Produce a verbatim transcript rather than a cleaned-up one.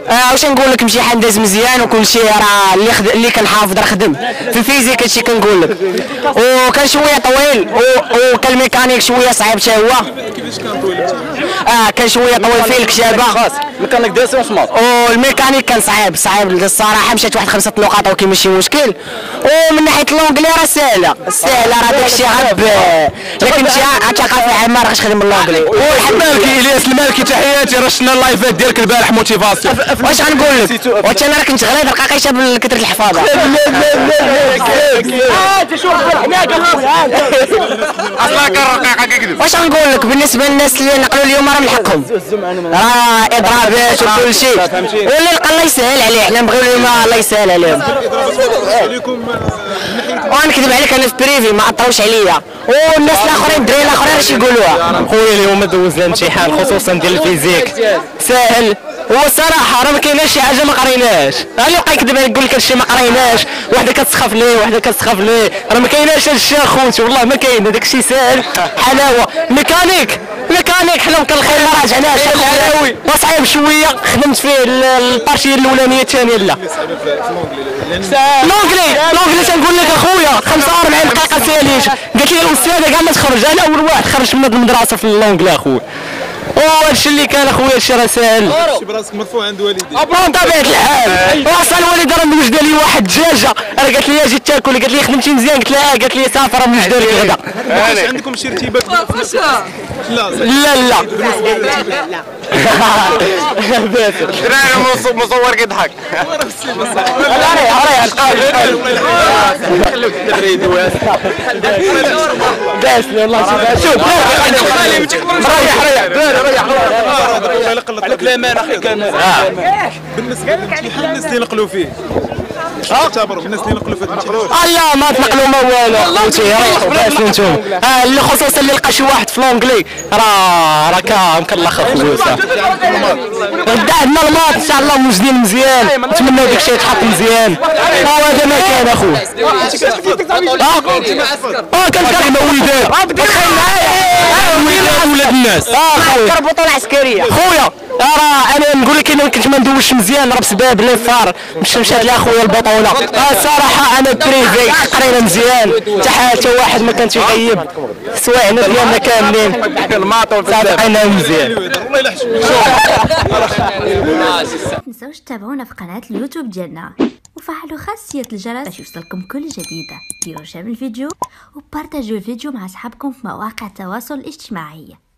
اه واش نقول لك مشي حال داز مزيان وكل شيء راه اللي خد... اللي كنحافظ راه خدم في الفيزيك هادشي كنقول لك وكان شويه طويل و... وكان الميكانيك شويه صعيب حتى هو. كيفاش كان طويل؟ اه كان شويه طويل فيه الكشابه الميكانيك داز وصمت والميكانيك كان صعيب صعيب الصراحه مشات واحد خمسه نقاط ولكن ماشي مشكل. ومن ناحيه اللونجلي راه ساهله ساهله راه داكشي غاب لكن شي ثقافه عامه راه تخدم اللونجلي. والمالكي الياس المالكي تحياتي راه شفنا اللايفات ديالك البارح موتيفاسيون. واش غنقول لك واش انا راه كنت غليظ رقاقيشه بكثره الحفاظه. لا لا لا لا انت شوف هناك اصلا كان رقيقه كيكذب. واش غنقول لك بالنسبه للناس اللي نقلوا اليوم راه من حقهم راه اضرابات وكل شيء واللي لقى الله يسهل عليه حنا نبغيو اليوم الله يسهل عليهم. ونكذب عليك انا في بريفي ما عطاوش عليا والناس الاخرين الدراري الاخرين اش يقولوها. خويا اليوم دوزنا امتحان خصوصا ديال الفيزيك ساهل هو الصراحه راه ما كايناش شي حاجه ما قريناش اللي يبقى يكذب عليك يقول لك هادشي ما قريناش وحده كتسخف ليه وحده كتسخف ليه راه ما كايناش هادشي اخوتي والله ما كاين هذاك الشيء ساهل حلاوه. ميكانيك ميكانيك حنا كل خير ما راجعناش حلاوي وصعيب شويه خدمت فيه البارتيه الاولانيه الثانيه لا لونجلي لونجلي تنقول لك اخويا خمسة وأربعين دقيقه ساليش قالت لي الاستاذه كاع ما تخرج انا اول واحد خرج من المدرسه في اللونجلي اخويا. وهادشي اللي كان اخويا هادشي راه ساهل. شي براسك مرفوع عند والديك. ابرون طبيعه الحال وصل الوالده راه موجده لي واحد الدجاجه راه قالت لي اجي تاكل قالت لي خدمتي مزيان قلت لها قالت لي صافي راه موجده لك الغدا. واش عندكم شي ارتباط؟ لا لا لا دراري مصور كيضحك خلوك الدري دواس داس والله شوف ريح ريح ريح كلامان اخي كلامان. بالنسبه للامتحان الناس اللي نقلوا فيه اعتبروا الناس اللي نقلوا فيه الامتحان لا ما تنقلوا ما والو خوتي ريحوا باسوا نتوما اللي خصوصا اللي لقى شي واحد في لونجلي راه راه مكلخ خويا عندنا الماط ان شاء الله موجدين مزيان نتمنوا داك الشيء يتحط مزيان هذا ما كان اخويا. اه كان كان وداد ولاد الناس اه البطوله العسكريه خويا راه انا نقول لك انا كنت ما ندوش مزيان راه بسبب لي فار مش مشات لي اخويا البطوله. اه الصراحه انا بريفي قرينا مزيان حتى حتى واحد ما كانش يغيب سواعنا ديالنا كاملين الماطو صافينا مزيان. والله الا حشم. تنساوش تتابعونا في قناه اليوتيوب ديالنا وفعلوا خاصيه الجرس باش يوصلكم كل جديده. ديروا شير الفيديو وبارطاجيو الفيديو مع اصحابكم في مواقع التواصل الاجتماعي.